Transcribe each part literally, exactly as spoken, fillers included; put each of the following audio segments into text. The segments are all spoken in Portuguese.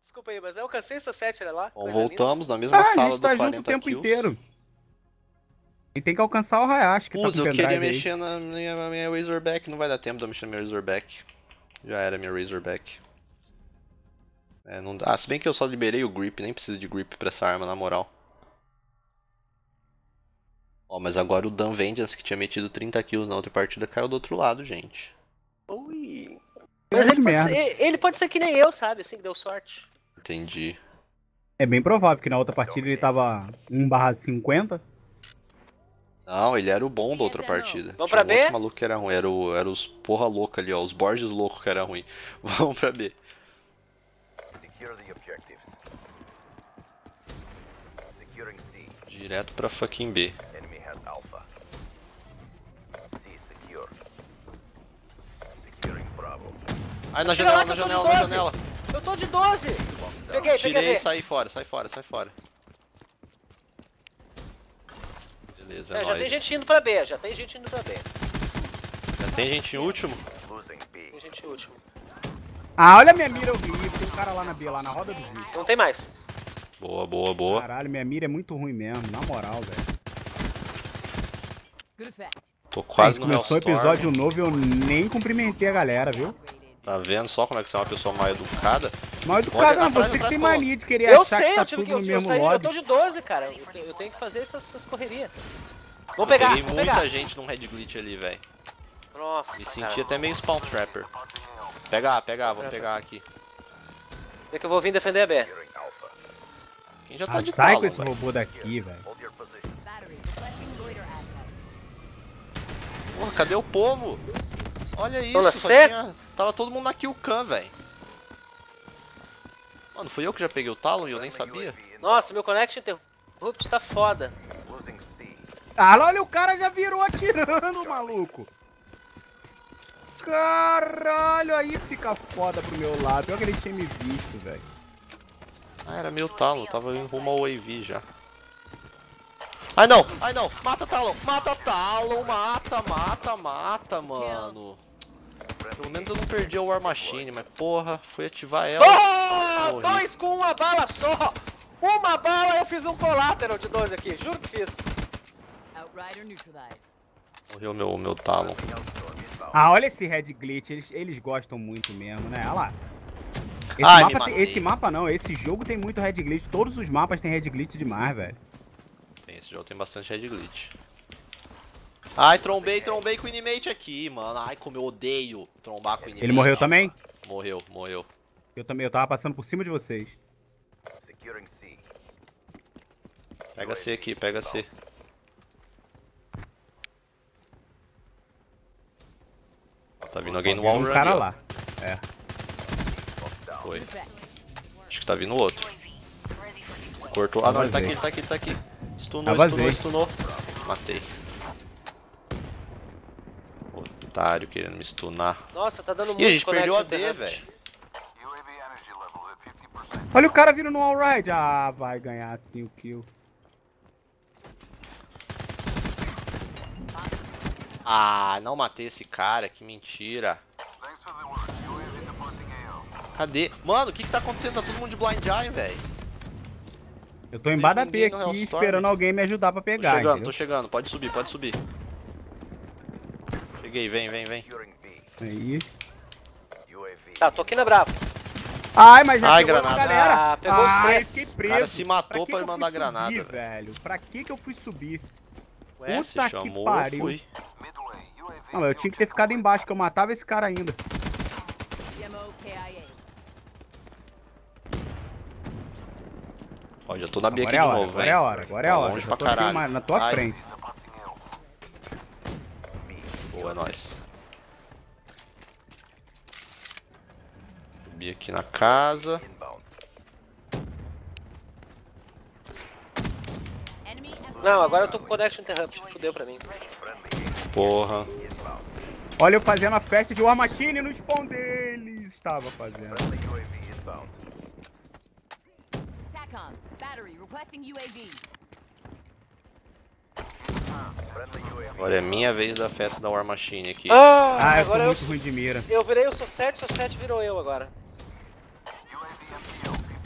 Desculpa aí, mas eu alcancei essa sete, olha lá. Bom, voltamos na mesma Ah, a sala gente tá do junto o quarenta tempo kills. inteiro. E tem que alcançar o Hayashi, que Putz, tá com eu queria pendrive aí. mexer na minha, na minha Razorback, não vai dar tempo de eu mexer na minha Razorback. Já era minha Razorback. É, não dá. Ah, se bem que eu só liberei o grip, nem precisa de grip pra essa arma, na moral. Ó, mas agora o Dan Vengeance, que tinha metido trinta kills na outra partida, caiu do outro lado, gente. Ui. Mas ele pode, ser, ele pode ser que nem eu, sabe? Assim, que deu sorte. Entendi. É bem provável que na outra partida ele tava um barra cinquenta. Não, ele era o bom da outra partida. Vamos Tinha pra um outro B? maluco que era ruim, era, o, era os porra louca ali, ó, os Borges loucos que era ruim. Vamos pra B. Direto pra fucking B. Ai, na janela, na janela, na janela. Eu tô de doze! Peguei, Tirei peguei. e saí fora, sai fora, sai fora. Beleza, é, é nóis. já tem gente indo pra B, já tem gente indo pra B. Já tem gente em último? Tem gente em último. Ah, olha a minha mira horrível. Tem um cara lá na B, lá na roda do vídeo. Não tem mais. Boa, boa, boa. Caralho, minha mira é muito ruim mesmo, na moral, velho. Tô quase no Começou o Hellstorm. episódio novo e eu nem cumprimentei a galera, viu? Tá vendo só como é que você é uma pessoa mal educada? Mal educado não, atrás, você que atrás, tem falou. mania de querer Eu achar sei, que tá eu tive tudo que eu, no eu, mesmo saí, eu lobby. tô de doze, cara. Eu tenho, eu tenho que fazer essas, essas correrias. Eu Vamos pegar, peguei vamos muita pegar. gente num Red Glitch ali, velho. Nossa, Me cara. senti até meio Spawn Trapper. Pega A, pega A, vamos pegar aqui. É que eu vou vir defender a B. Quem já tá Ah, de sai talo, com esse velho. robô daqui, velho. Porra, cadê o povo? Olha isso, Tô na só C? tinha... Tava todo mundo na kill cam, velho. Mano, fui eu que já peguei o talo e eu nem sabia? Nossa, meu Connection Interrupt tá foda. Ah, olha, o cara já virou atirando, maluco. Caralho, aí fica foda pro meu lado. Pior que ele tinha me visto, velho. Ah, era meu talo, tava em rumo ao A V já. Ai não, ai não, mata Talon, mata Talon, mata, mata, mata, mano. Pelo menos eu não perdi a War Machine, mas porra, fui ativar ela. Oh, Morri. dois com uma bala só! Uma bala eu fiz um collateral de doze aqui, juro que fiz. Morreu meu, meu Talon. Ah, olha esse Red Glitch, eles, eles gostam muito mesmo, né? Olha lá. Esse, Ai, me mapa tem- matei. esse mapa não, esse jogo tem muito Red Glitch. Todos os mapas tem Red Glitch demais, velho. Tem, esse jogo tem bastante Red Glitch. Ai, trombei, trombei com o Inimate aqui, mano. Ai, como eu odeio trombar com o Inimate. Ele morreu também? Morreu, morreu. Eu também, eu tava passando por cima de vocês. Pega C aqui, pega C. Tá vindo alguém no Tem wall um run cara ali, ó. lá. É. Foi. Acho que tá vindo outro. Cortou. Ah, não, ele tá aqui, vazei. ele tá aqui, ele tá aqui. Stunou, Já stunou, vazei. stunou. Matei. Otário querendo me stunar. Nossa, tá dando muito Ih, a gente Connection perdeu a B, Interrupt. velho. Olha o cara vindo no all-ride. Ah, vai ganhar cinco kills. Ah, não matei esse cara, que mentira. Cadê? Mano, o que que tá acontecendo? Tá todo mundo de Blind Eye, velho. Eu tô embaixo da ninguém P no aqui Hellstorm. esperando alguém me ajudar pra Tô pegar, chegando, entendeu? tô chegando. Pode subir, pode subir. Cheguei, vem, vem, vem. Aí. Tá, tô aqui na Bravo. Ai, mas já Ai, pegou uma granada. galera. Ah, pegou os Ai, três. fiquei O preso. cara se matou que pra que eu mandar fui granada, subir, velho. velho. Pra que que eu fui subir? Ué, Puta se que chamou, eu pariu. fui. Não, eu tinha que ter ficado embaixo, que eu matava esse cara ainda. Ó, já tô na B Agora aqui é a de hora, novo, agora velho. é a hora, agora é a Tá hora. longe Eu pra tô aqui caralho. uma- na tua Ai. frente. Boa, é nóis. Subi aqui na casa. Não, agora eu tô com Connection Interrupt. Fudeu pra mim. Porra. Olha eu fazendo a festa de War Machine no spawn deles. Estava fazendo. TACOM, battery requesting U A V. Agora é minha vez da festa da War Machine aqui. Ah, Ah, eu sou agora eu, muito ruim de mira. eu virei o seu sete, seu sete virou eu agora.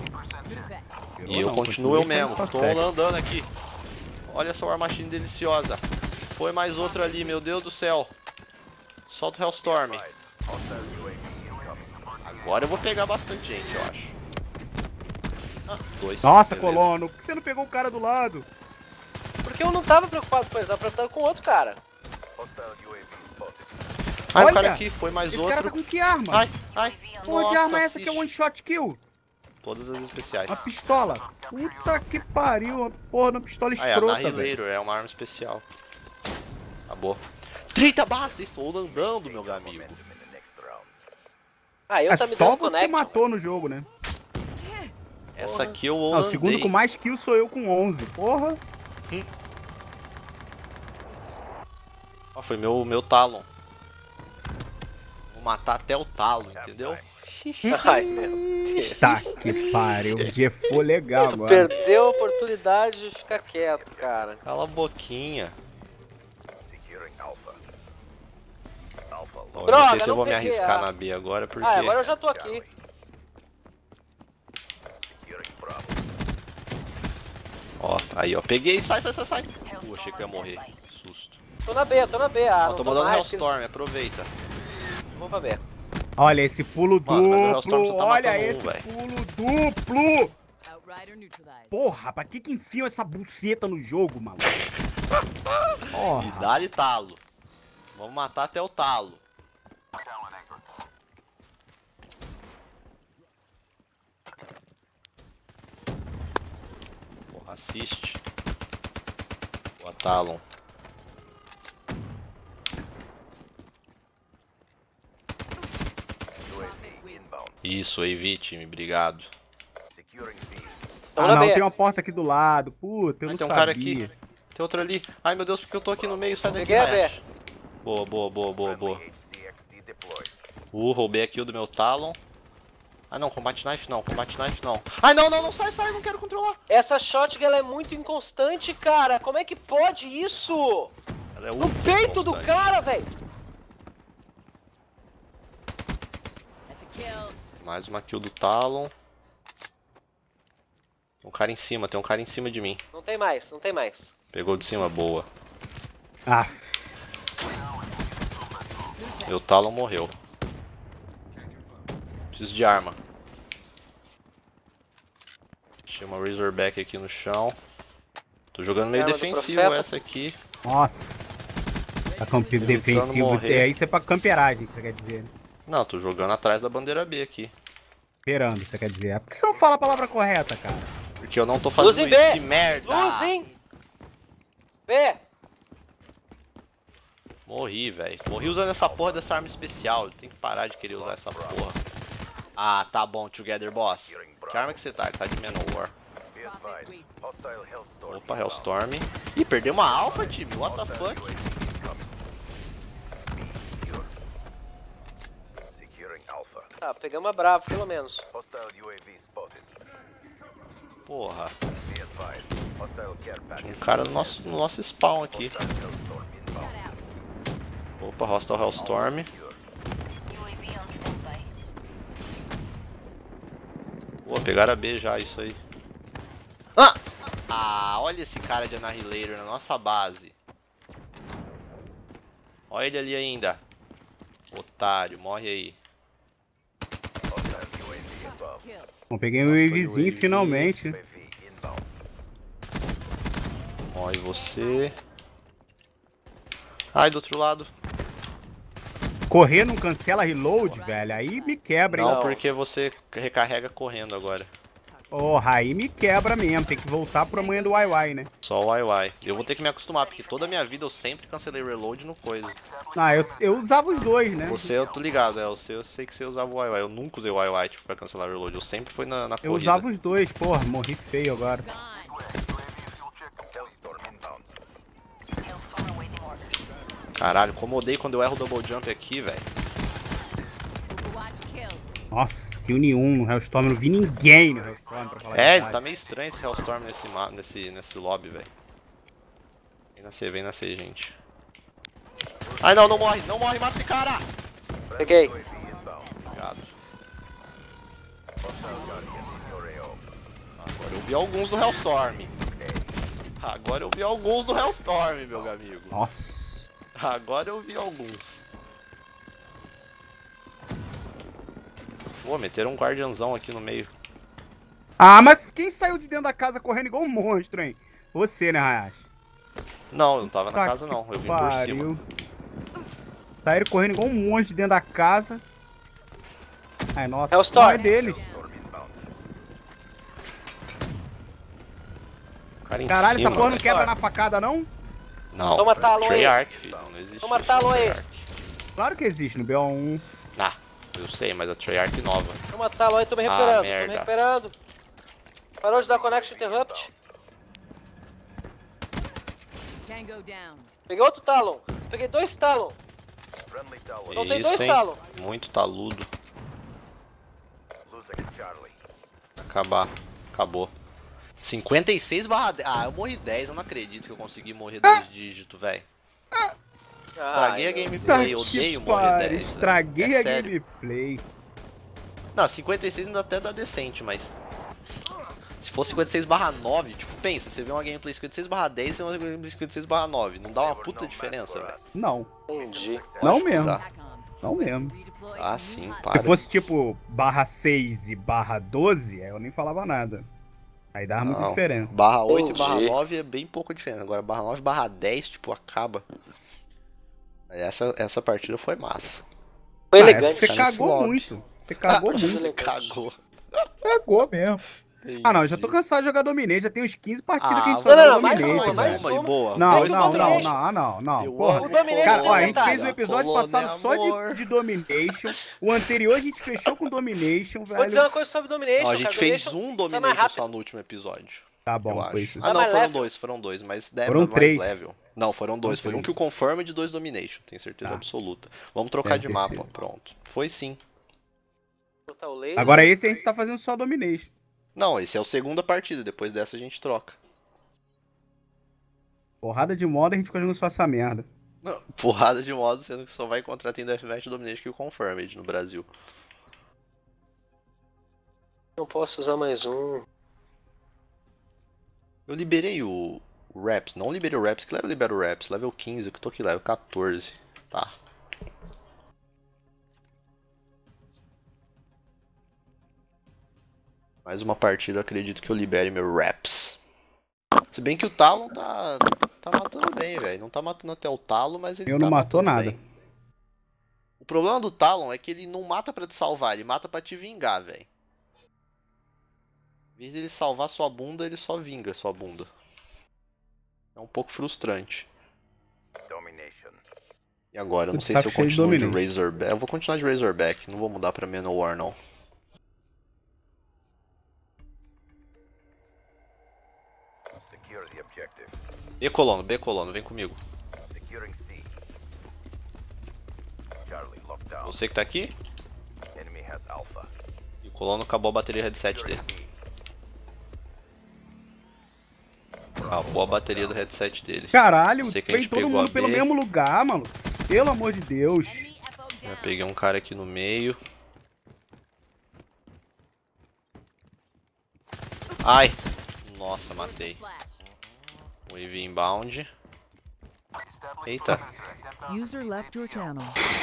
E eu Não, continuo eu continua mesmo. só Tô sete. andando aqui. Olha essa War Machine deliciosa. Foi mais outra ali, meu Deus do céu. Solta o Hellstorm. Agora eu vou pegar bastante gente, eu acho. Ah, dois. Nossa, Beleza. Colono, por que você não pegou o cara do lado? Porque eu não tava preocupado com ele, tava preocupado com outro cara. Ai, o Olha, cara aqui foi mais Esse outro. cara tá com que arma? Ai, ai. Porra de Nossa, arma é essa que é assiste. one shot kill? Todas as especiais. A pistola. Puta que pariu, uma porra, uma pistola Ah, é a escrota, velho. Annihilator, é uma arma especial. Acabou. trinta balas, estou andando, meu amigo. Ah, eu É tá me só dando você connect. matou no jogo, né? Essa aqui eu Ah, o andei. segundo com mais kills sou eu com onze. Porra. Ó, foi meu, meu Talon. Vou matar até o talo, entendeu? Ai, meu Deus. Tá que pariu. O dia foi legal Tu agora. perdeu a oportunidade de ficar quieto, cara. Cala a boquinha. Ó, eu Droga, não sei se eu não vou me peguei arriscar a- na B agora, porque... Ah, agora eu já tô aqui. Ó, aí ó, peguei, sai, sai, sai, sai. Uh, achei que eu ia morrer, que susto. Tô na B, tô na B. Ah, Ó, não tô mandando mais, que Hellstorm, aproveita. eles- Vou pra B. Olha esse pulo Mano, mas o Hellstorm duplo. só tá Olha matando um, esse velho. pulo duplo. Outrider neutralized. Porra, pra que que enfiam essa buceta no jogo, maluco? Porra. E dá-lhe talo. Vamos matar até o talo. Porra, assiste. Boa, Talon. Isso, A V, time, obrigado. Tamo Ah, na não, B. tem uma porta aqui do lado. Puta, eu Ai, não tem um sabia. cara aqui. Tem outro ali. Ai, meu Deus, porque eu tô aqui no meio. Sai daqui, Peguei a B. Hayashi. Boa, boa, boa, boa, boa. Uh, roubei a kill do meu Talon. Ah, não, Combat Knife não, Combat Knife não. Ai, não, não, não, sai, sai, não quero controlar. Essa shotgun ela é muito inconstante, cara. Como é que pode isso? Ela é No ultra peito do constante. cara, velho. That's a kill. Mais uma kill do Talon. Tem um cara em cima, tem um cara em cima de mim. Não tem mais, não tem mais. Pegou de cima, boa. Ah, Meu Talon morreu. Preciso de arma. Tinha uma Razorback aqui no chão. Tô jogando meio Arma do defensivo Profeta. essa aqui. nossa. Tá campo Tentando defensivo. morrer. É, isso é pra camperagem, que você quer dizer. né? Não, tô jogando atrás da bandeira B aqui. Esperando, você quer dizer. Por que você não fala a palavra correta, cara? Porque eu não tô Luz fazendo em B. isso, que merda! Luz em B. Morri, velho. Morri usando essa porra dessa arma especial. Tem que parar de querer usar essa porra. Ah, tá bom, Together Boss. Que arma que você tá? Ele tá de Manowar. Profit waste. Opa, Hellstorm. Ih, perdeu uma alpha, time. What the fuck? Tá, pegamos a Bravo, pelo menos. Porra. Tinha um cara no nosso, no nosso spawn aqui. Opa, Hostile Hellstorm. Pô, pegaram a B já, isso aí. Ah! Ah, olha esse cara de Annihilator na nossa base. Olha ele ali ainda. Otário, morre aí. Kill. Bom, peguei um Nossa, foi o wavezinho U A V. finalmente. Morre você. Ai, do outro lado. Correr não cancela reload, velho. Aí me quebra, hein? Não, porque você recarrega correndo agora. Porra, aí me quebra mesmo. Tem que voltar pro amanhã do Y Y, né? Só o Y Y. Eu vou ter que me acostumar, porque toda a minha vida eu sempre cancelei reload no coisa. Ah, eu, eu usava os dois, né? Você, eu tô ligado, é. Você, eu sei que você usava o Y Y. Eu nunca usei o Y Y, tipo, pra cancelar reload. Eu sempre fui na, na Eu corrida. usava os dois, porra. Morri feio agora. Gone. Caralho, como eu odeio quando eu erro o double jump aqui, velho. Overwatch kill. Nossa, kill nenhum no Hellstorm. Não vi ninguém no Hellstorm, pra falar a É, ele verdade. tá meio estranho esse Hellstorm nesse, ma- nesse, nesse lobby, velho. Vem nascer, vem nascer, gente. Ai, não, não morre, não morre, mata esse cara! Peguei. Obrigado. vi alguns do Hellstorm. Agora eu vi alguns do Hellstorm, meu amigo. Nossa. Agora eu vi alguns. Pô, meteram um guardiãozão aqui no meio. Ah, mas quem saiu de dentro da casa correndo igual um monstro, hein? Você, né, Hayashi? Não, eu não tava na Tá casa que não, eu vim pariu. por cima. Saíram correndo igual um monstro de dentro da casa. Ai, nossa, É o Storm. não é deles. O cara em Caralho, cima, essa porra não velho. quebra na facada, não? Não, Toma talão aí. Treyarch, filho, não existe Toma isso talão no aí. Treyarch. Claro que existe no B O um. Ah, eu sei, mas a Treyarch nova. Vou matá-lo aí, tô me Ah, recuperando. tô me merda. recuperando. Parou de dar connection interrupt. Tango down. Peguei outro Talon. Peguei dois Talon. Então tem dois Isso, hein? Talon. Muito taludo. Acabar. Acabou. cinquenta e seis barra dez. Ah, eu morri dez. Eu não acredito que eu consegui morrer dois dígitos, velho. Estraguei a gameplay. Eu odeio morrer dez. Estraguei É a sério. gameplay. Não, cinquenta e seis ainda até dá decente, mas... Se fosse cinquenta e seis barra nove, tipo, pensa, você vê uma gameplay cinquenta e seis barra dez e você vê uma gameplay cinquenta e seis barra nove. Não dá uma puta diferença, velho. Não, Entendi. não Lógico que mesmo. dá. TACOM. Não mesmo. Redeploy Ah, to sim, new hub. para. Se fosse tipo barra seis e barra doze, aí eu nem falava nada. Aí dava muita Não, diferença. Barra oito e Entendi. barra nove é bem pouco diferença. Agora barra nove e barra dez, tipo, acaba. Essa, essa partida foi massa. Foi Ah, elegante. você tá nesse cagou lobby. muito. Você cagou muito. Você cagou. Cagou mesmo. Ah, não, eu já tô cansado de jogar Domination. Já tem uns quinze partidas que a gente só Ah, joga não, mais Domination, uma, mais velho. uma e boa. Não, Dois não, contra não, um. não, ah, não, não. Eu Porra. amo O Domination Cara, ó, a tem gente detalhe. fez um episódio Colônia, passado só amor. de, de Domination. O anterior a gente fechou com Domination, Vou dizer velho. uma coisa sobre Domination, Ó, a gente cara. fez Domination um tá mais Domination rápido. só no último episódio. Tá Eu bom, acho. foi isso. Ah, não, mais foram level. dois, foram dois, mas deve Foram mais três. level. Não, foram dois. Foi Foram um que o Confirmed e dois Domination, tenho certeza Tá. absoluta. Vamos trocar Deve de ter mapa, sido. pronto. Foi sim. Botar o laser. Agora esse a gente tá fazendo só Domination. Não, esse é a segunda partida, depois dessa a gente troca. Porrada de modo a gente fica jogando só essa merda. Não, porrada de modo, sendo que só vai encontrar tem Deathmatch Domination que o Confirmed no Brasil. Não posso usar mais um. Eu liberei o, o Raps, não liberei o Raps, que level libera o Raps? Level quinze, que eu tô aqui, level quatorze. Tá. Mais uma partida, acredito que eu libere meu Raps. Se bem que o Talon tá, tá matando bem, velho. Não tá matando até o Talon, mas ele Eu tá não matou matando nada. bem. O problema do Talon é que ele não mata pra te salvar, ele mata pra te vingar, velho. Em vez de ele salvar sua bunda, ele só vinga sua bunda. É um pouco frustrante. E agora, eu não Tudo sei se saco eu cheio de continuo de Domination. Razorback. Eu vou continuar de Razorback, não vou mudar pra Manowar não. B colono, B colono, vem comigo. Você que tá aqui? E o colono acabou a bateria headset dele. Acabou a bateria do headset dele. Caralho, Sei que a vem gente todo pegou mundo a pelo B. mesmo lugar, mano. Pelo amor de Deus. Enemy F O Já down. peguei um cara aqui no meio. Ai! Nossa, matei. Flash. Wave inbound. Eita, User left your channel.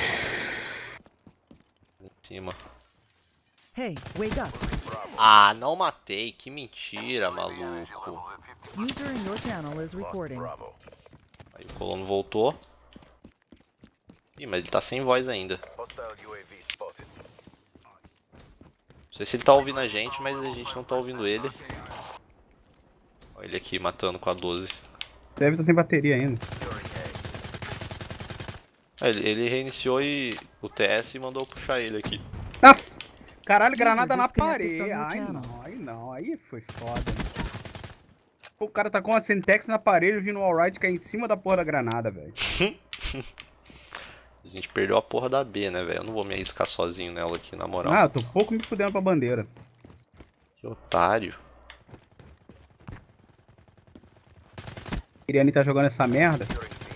em cima. Hey, wake up. Ah, não matei. Que mentira, maluco. User in your channel is recording. Aí o colono voltou. Ih, mas ele tá sem voz ainda. Não sei se ele tá ouvindo a gente, mas a gente não tá ouvindo ele. Olha ele aqui matando com a doze. Deve estar sem bateria ainda. Ah, Ele, ele reiniciou e o T S e mandou puxar ele aqui. Ah, caralho, granada na disconnected parede. from your Ai channel. não, aí não, aí foi foda. O cara tá com a Sentex na parede vindo o Alright cair em cima da porra da granada, velho. A gente perdeu a porra da B, né, velho? Eu não vou me arriscar sozinho nela aqui, na moral. Ah, eu tô pouco me fudendo pra bandeira. Que otário. Iriane tá jogando essa merda.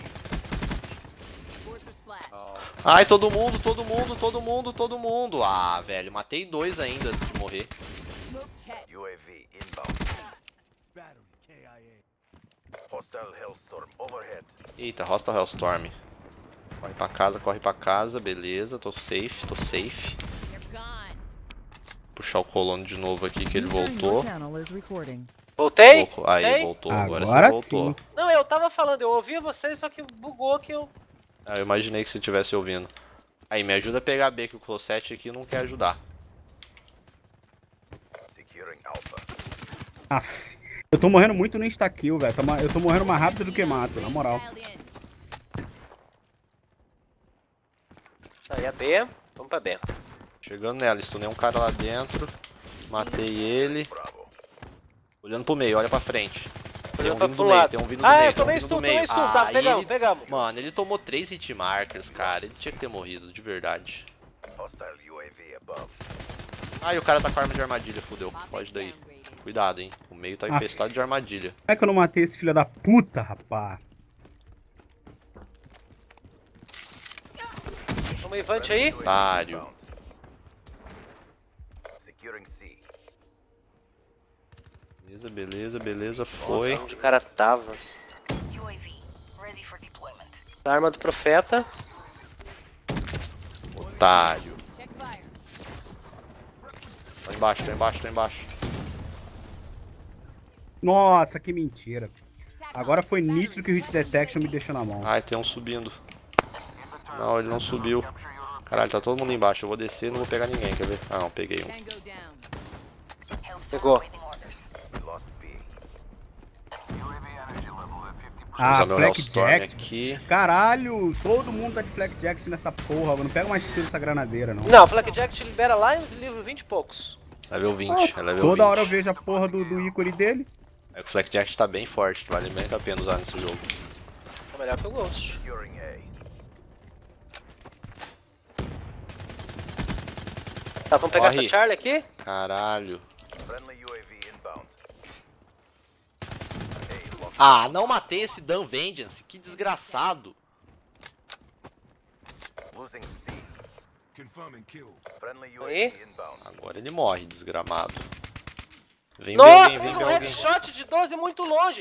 Forcer splash. Ai, todo mundo, todo mundo, todo mundo, todo mundo. Ah, velho, matei dois ainda antes de morrer. Smoke check. U A V inbound. Hostile Hellstorm overhead. Eita, Hostile Hellstorm. Corre pra casa, corre pra casa, beleza, tô safe, tô safe. You're gone. Puxar o colono de novo aqui que ele User in your voltou. channel is recording. Voltei? Voltou. Aí, Voltei? voltou, agora, Agora você voltou. sim. Não, eu tava falando, eu ouvi vocês, só que bugou que eu... Ah, eu imaginei que você estivesse ouvindo. Aí, me ajuda a pegar B, que o Closet aqui não quer ajudar. Securing Alpha. Aff. Eu tô morrendo muito no insta-kill, velho. Eu tô morrendo mais rápido do que mato, na moral. Dialed in. Aí é B, vamos pra B. Chegando nela, estunei um cara lá dentro. Matei ele. Bravo. Olhando pro meio, olha pra frente. Tem um Olhando pra vindo do pro meio, lado. tem um vindo do Ah, meio, eu tem um tomei vindo do stun, meio. tomei stun, tá, Aí pegamos, ele- pegamos. Mano, ele tomou três hitmarkers, cara. Ele tinha que ter morrido, de verdade. Hostile U A V above. Ah, e o cara tá com arma de armadilha, fudeu. Mop Pode it daí. downgraded. Cuidado, hein. O meio tá Ah. infestado de armadilha. Como é que eu não matei esse filho da puta, rapá? Toma um Ivante aí. Otário. Inbound. Securing C. Beleza, beleza, beleza. Foi. Onde o cara tava? U A V ready for deployment. Arma do Profeta. Otário. Check fire. Tô embaixo, tô embaixo, tô embaixo. Nossa, que mentira. Tac Agora on. foi Battery nítido que o hit requesting detection me U A V. deixou na mão. Ai, tem um subindo. Não, ele não subiu. Caralho, tá todo mundo embaixo. Eu vou descer e não vou pegar ninguém, quer ver? Ah, não, peguei um. Tango down. Hellstorm Pegou. awaiting orders. We lost B. Ah, Usar meu Hellstorm Flakjack. aqui. Caralho, todo mundo tá de Flakjack nessa porra. Eu não pego mais tiro dessa granadeira, não. Não, o Flakjack te libera lá em livro vinte e poucos. Level vinte, é level Toda vinte. hora eu vejo a porra do, do ícone dele. É que o Flakjack tá bem forte, vale muito a pena usar nesse jogo. É melhor que o Ghost. Securing A. Tá, vamos pegar Corre. essa Charlie aqui? Caralho. Friendly U A V inbound. A locked. Ah, não matei esse Dan Vengeance, que desgraçado. Losing C. Confirming kill. Friendly U A Aí. V inbound. Agora ele morre, desgramado. Vem ver Nossa, alguém, vem fiz ver um alguém. headshot de doze muito longe.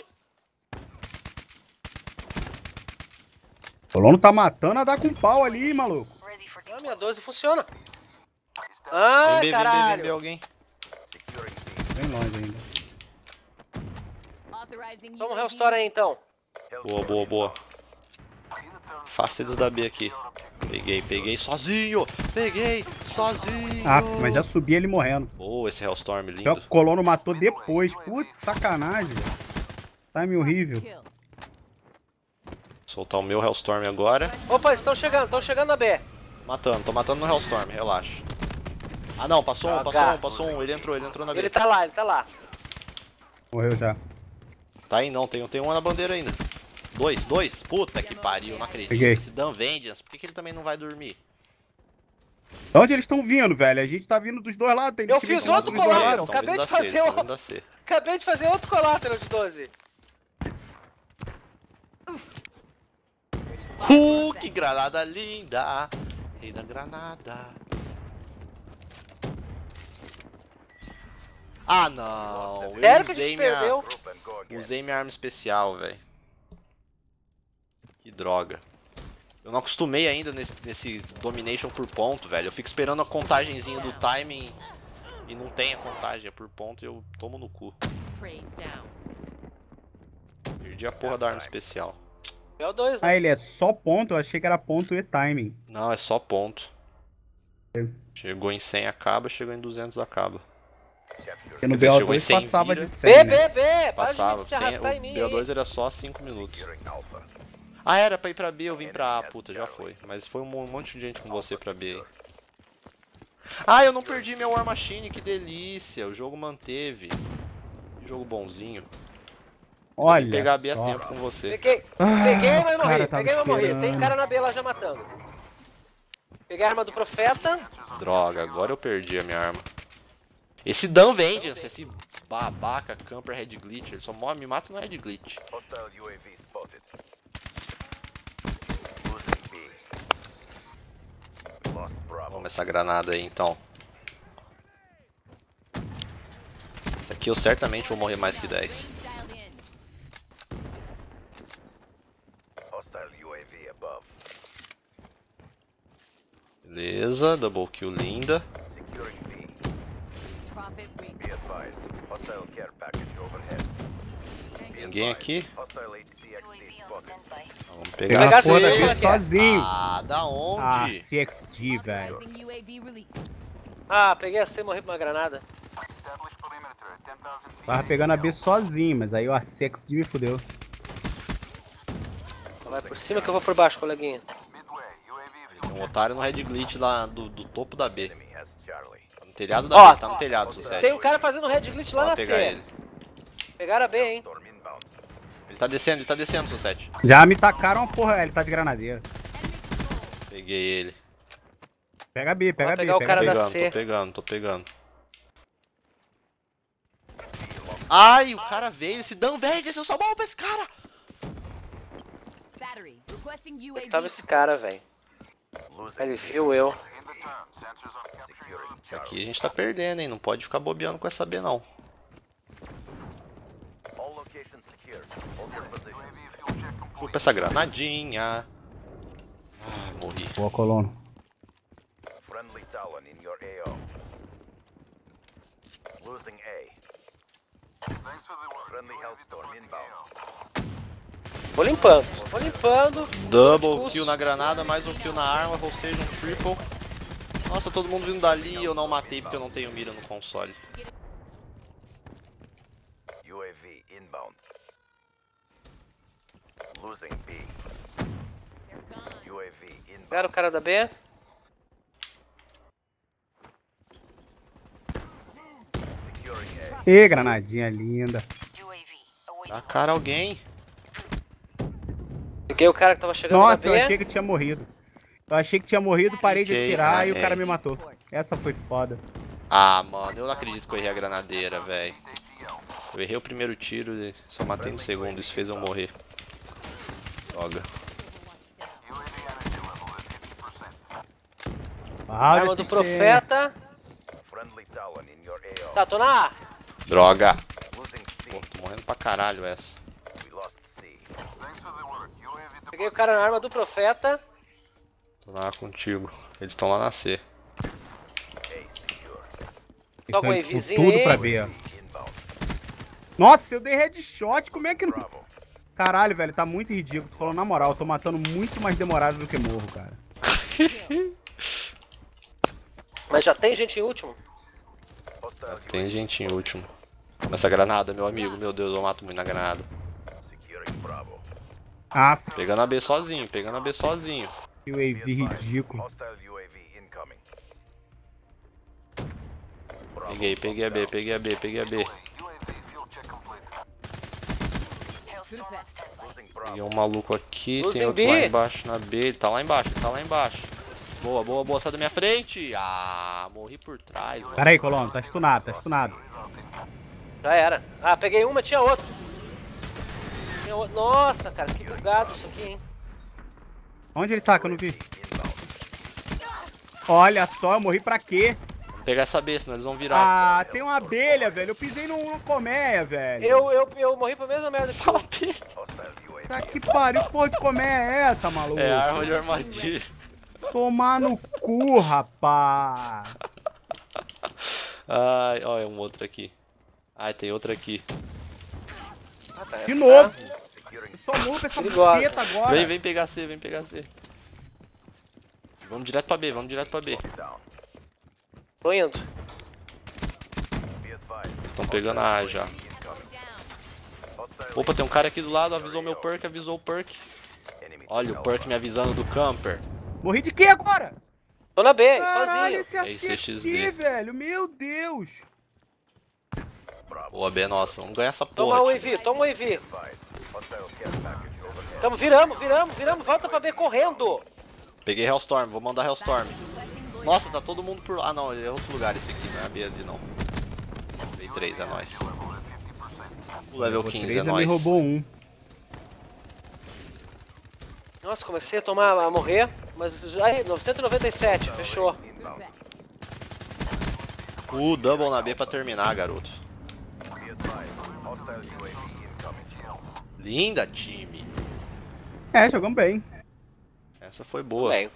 O Colono tá matando a dar com pau ali, maluco. Ready for Ah, minha deployment. doze funciona. Vem Ah, ver, vem ver, vem ver caralho. alguém. Securing B. Bem longe ainda. Authorizing Vamos U A V. Hellstorm aí então. Boa, boa, boa. Faça eles da B aqui. Peguei, peguei sozinho. Peguei sozinho. Ah, mas já subi ele morrendo. Boa, esse Hellstorm O lindo. Colono matou depois. Putz, sacanagem. Time horrível. Kill. Soltar o meu Hellstorm agora. Opa, estão chegando, estão chegando na B. Matando, tô matando no Hellstorm, relaxa. Ah não, passou um, Joga. passou um, passou um. Ele entrou, ele entrou na B. Ele tá lá, ele tá lá. Morreu já. Tá aí não, tem, tem um na bandeira ainda. Dois, dois. Puta que pariu, não acredito. Peguei. Esse Dan Vengeance, por que, que ele também não vai dormir? De onde eles estão vindo, velho? A gente tá vindo dos dois lados. Tem Eu time fiz do lado outro dos dois colar, lados. Eles tão acabei vindo de da C, fazer eles tão o- vindo da C. Acabei de fazer outro collateral de doze. Uh, que granada linda! Rei da granada. Ah não, eu Sério que a usei gente minha, perdeu? Group and go again. usei minha arma especial, velho. Que droga. Eu não acostumei ainda nesse, nesse domination por ponto, velho. Eu fico esperando a contagenzinha do timing e não tem a contagem, é por ponto e eu tomo no cu. Prey down. Perdi a porra da arma especial. É o dois, né? Ah, ele é só ponto? Eu achei que era ponto e timing. Não, é só ponto. Chegou em cem acaba, chegou em duzentos acaba. Porque no Quer dizer, chegou em B O dois cem, passava vira. de cem, B, né? B, B. Para Passava, de se sem, arrastar em o mim B O dois aí. era só cinco minutos. Securing Alpha. Ah, era pra ir pra B, eu vim pra A, puta, já foi. Mas foi um monte de gente com você pra B aí. Ah, eu não perdi meu War Machine, que delícia. O jogo manteve. Que jogo bonzinho. Olha Pegar a B a só. tempo com você. Peguei, Ah, peguei, mas o morri. cara tava Peguei, mas morri. Tem esperando. cara na B lá já matando. Peguei a arma do Profeta. Droga, agora eu perdi a minha arma. Esse Dan Vengeance, esse babaca camper Red Glitch, ele só morre, me mata no Red Glitch. Hostile U A V spotted. Losing B. We lost Bravo. Vamos essa granada aí então. Esse aqui eu certamente vou morrer mais que dez. Hostile U A V above. Beleza, double kill linda. Securing B. Profit week. Be advised. Hostile care package overhead. Be Ninguém advised, aqui? Hostile H C X U A D V on spotted. standby. Vamos Pegar pegar a a porra da C. B sozinho. Ah, da Ah, onde? C X D, velho. Authorizing U A V release. Ah, peguei a C e morri com uma granada. Tava pegando a B sozinho, mas aí o C X D me fudeu. Vai por cima que eu vou por baixo, coleguinha. Tem um otário no red glitch lá do, do topo da B. Enemy has Charlie. Tá no telhado da Ó, B, tá no telhado, Tem Sussete. um cara fazendo red glitch lá Vamos na pegar C. ele. Pegaram a B, hein? Storm inbound. Ele tá descendo, ele tá descendo, Sussete. Já me tacaram uma porra, ele tá de granadeira. Peguei ele. Pega a B, pega a Vou B, pegar o pega a cara B. da Pegando, C. tô pegando, tô pegando. Ai, o cara veio, esse Dan velho, desceu só mal pra esse cara. Battery. Requesting U A V. Tava esse cara, velho. Losing Ele viu eu. securing Isso aqui a gente tá perdendo, hein? Não pode ficar bobeando com essa B, não. all locations secured. Hold your positions. Chupa essa granadinha. Ai, morri. Boa, colono. Friendly Talon in your A O. Losing A. Friendly Hellstorm inbound. Vou limpando, vou limpando. Double kill na granada, mais um kill na arma, ou seja, um triple. Nossa, todo mundo vindo dali e eu não matei porque eu não tenho mira no console. U A V inbound. Losing B. U A V inbound. Pegaram o cara da B. Securing A. Ê, granadinha linda. U A V awaiting. Dá cara alguém. Peguei o cara que tava chegando Nossa, na eu B. achei que tinha morrido. Eu achei que tinha morrido, parei de Fiquei, atirar ah, e o é. cara me matou. Essa foi foda. Ah, mano, eu não acredito que eu errei a granadeira, velho. Eu errei o primeiro tiro e só matei no segundo, isso fez eu morrer. Droga. Ah, Arma do profeta. Friendly Talon in your A O. Tá, tô na A. Droga. Losing C. Pô, tô morrendo pra caralho essa. We lost C. Peguei o cara na arma do profeta. Tô lá contigo. Eles estão lá na C. A secure. Toca um Eles tão indo AVzinho tudo aí. pra B, ó. Inbound. Nossa, eu dei headshot, como é que não... Bravo. Caralho, velho, tá muito ridículo. Tô falando na moral, eu tô matando muito mais demorado do que morro, cara. Mas já tem gente em último? Hostile Tem gente em último. Essa granada, meu amigo, meu Deus, eu mato muito na granada. securing Bravo. Ah, Pegando a B sozinho, pegando a B sozinho. U A V ridículo. Hostile U A V incoming. Bravo. Peguei, peguei a B, peguei a B, peguei a B. Hellstorm on standby. Losing Bravo. Peguei um maluco aqui, Losing tem outro B. lá embaixo na B. Ele tá lá embaixo, ele tá lá embaixo. Boa, boa, boa, sai da minha frente. Ah, morri por trás, mano. Pera aí, colono, tá stunado, tá stunado. Já era. Ah, peguei uma, tinha outra. Tinha outra. Nossa, cara, que bugado isso aqui, hein? Onde ele tá, que eu não vi? Olha só, eu morri pra quê? Vamos pegar essa B, senão eles vão virar. Ah, tem uma abelha, velho. Eu pisei numa colmeia, velho. Eu, eu, eu morri pra mesma merda que tu. Hostile U A V. Tá que pariu, que porra de colmeia é essa, maluco? É arma de armadilha. Tomar no cu, rapaz. Ai, ó, é um outro aqui. Ai, tem outro aqui. Ah, tá, De essa novo. tá- Securing Eu só morro com essa Perigosa. buceta agora. Vem, vem pegar C, vem pegar C. Vamos direto pra B, vamos direto pra B. down. Tô indo. Be advised. Estão pegando a A já. Incoming. Hostile Opa, tem um cara aqui do lado, avisou meu perk, avisou o perk. enemy Olha o perk me avisando do camper. Morri de quê agora? Tô na B, Caralho, sozinho. esse É A C X D, I C X D. velho. Meu Deus. Boa, B, nossa, vamos ganhar essa Toma porra. o A V, toma o A V. advised. Hostile care package overhead. Tamo, viramos, viramos, viramos. Volta pra B correndo. Peguei Hellstorm, vou mandar Hellstorm. Nossa, tá todo mundo por... Ah, não, é outro lugar esse aqui, não é a B ali, não. B três, é nóis. O level O quinze, três é já me nóis. roubou um. Nossa, comecei a tomar, a morrer. Mas aí, novecentos e noventa e sete, fechou. Inbound. O double na B pra terminar, garoto. Hostile U A V incoming. Linda, time. É, jogamos bem. Essa foi boa. Bem.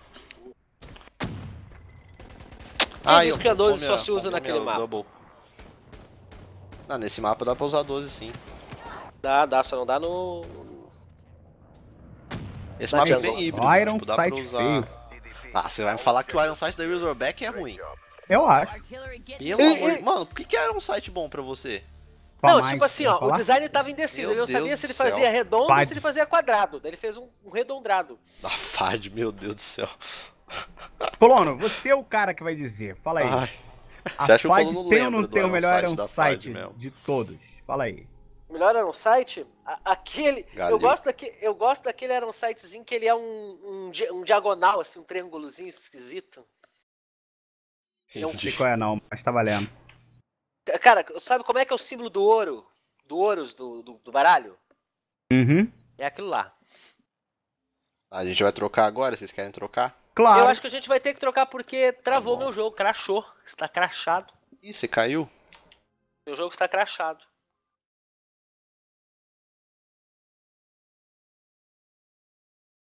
Ah, Quem eu disse que a doze minha- só se usa minha naquele mapa? double. Não, nesse mapa dá pra usar doze sim. Dá, dá, só não dá no... Esse Dá mapa é jungle. bem híbrido. O Iron tipo, dá pra Sight usar... feio. Ah, você vai me falar que o Iron Sight da Razorback é ruim. Eu acho. Artillery get Pelo E- amor e- de... Mano, por que que era um site bom pra você? Pra Não, mais, tipo assim, quer ó, o falar? design tava indeciso, Meu ele não Deus sabia do se ele céu. fazia redondo ou Pad. se ele fazia quadrado. Daí ele fez um, um redondrado. Da F A D, meu Deus do céu. Colono, você é o cara que vai dizer. Fala aí. Ai. A Você acha que o F A D Colono não tem ou lembra não do tem o Iron melhor Sight Iron da F A D Sight mesmo? de todos? Fala aí. O melhor era um site, a- aquele. Galil. Eu gosto, daquele, eu gosto daquele era um sitezinho que ele é um, um, di- um diagonal, assim, um triângulozinho esquisito. Não Entendi. sei qual é não, mas tá valendo. Cara, sabe como é que é o símbolo do ouro? Do ouros do, do, do baralho? Uhum. É aquilo lá. A gente vai trocar agora? Vocês querem trocar? Claro. Eu acho que a gente vai ter que trocar porque travou Tá bom. meu jogo, crashou. Está crashado. Ih, você caiu? Meu jogo está crashado.